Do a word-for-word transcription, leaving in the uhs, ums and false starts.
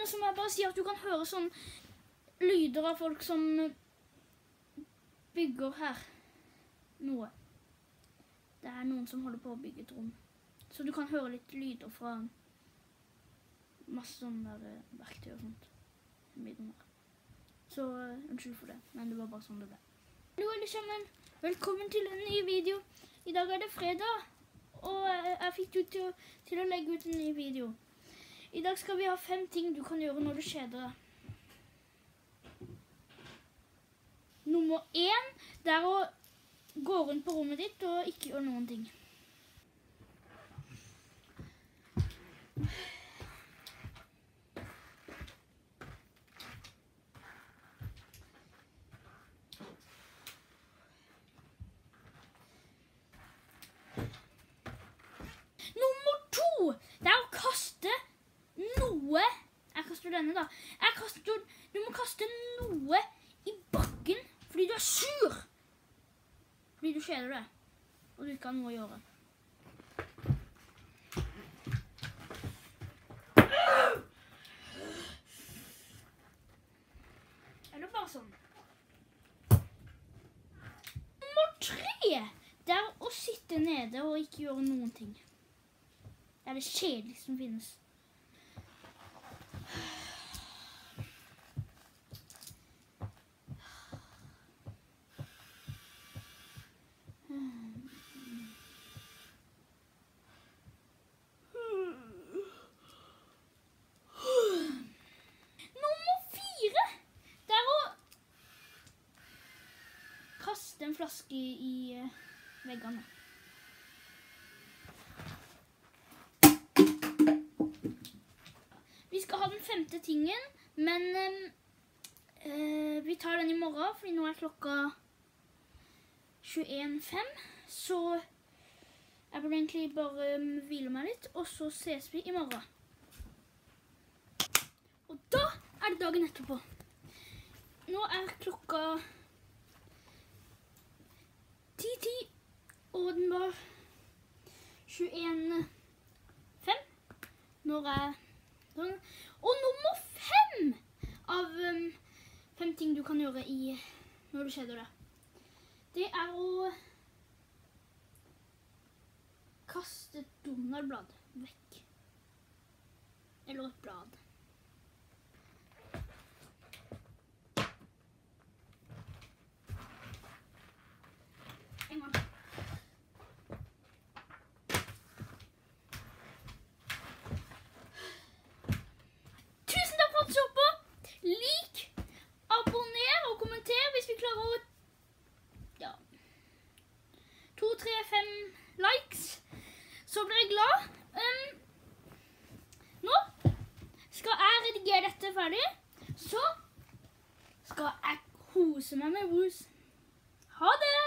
begynne så må jeg bare si at du kan høre sånn lyder av folk som bygger her noe. Det er noen som holder på å bygge et rom. Så du kan høre litt lyder fra masse sånne der verktøy og sånt. Så uh, unnskyld for det, men det var bare sånn det ble. Hallo alle sammen, velkommen til en ny video. I dag er det fredag, og jeg, jeg fikk du til, til å legge ut en ny video. I dag skal vi ha fem ting du kan gjøre når du kjeder deg. Nummer én, det er å gå rundt på rommet ditt og ikke gjøre noen ting. Nummer to, det er å kaste noe. Jeg kaster denne da. Jeg kaster, du må kaste noe i bakken fordi du er sur. Fordi du kjeder deg, og du ikke har noe å gjøre. Eller bare sånn. Nummer tre, det er å sitte nede og ikke gjøre noen ting. Det er det kjedeligste som finnes. Nummer fire, det er å kaste en flaske i veggene. Vi skal ha den femte tingen, men øh, vi tar den i morgen, fordi nå er klokka tjueen fem, så jeg burde egentlig bare hvile meg litt, og så ses vi i morgen. Og da er det dagen etterpå. Nå er klokka ti ti, og den var tjueen fem. Når jeg Sånn. Og nummer fem av um, fem ting du kan gjøre i, når du kjeder deg, det er å kaste et Donald-blad vekk. Eller et blad. En gang. Lik, abonner og kommenter hvis vi klarer å, ja, to, tre, fem likes, så blir jeg glad. Um, nå skal jeg redigere dette ferdig, så skal jeg kose meg med brus. Ha det!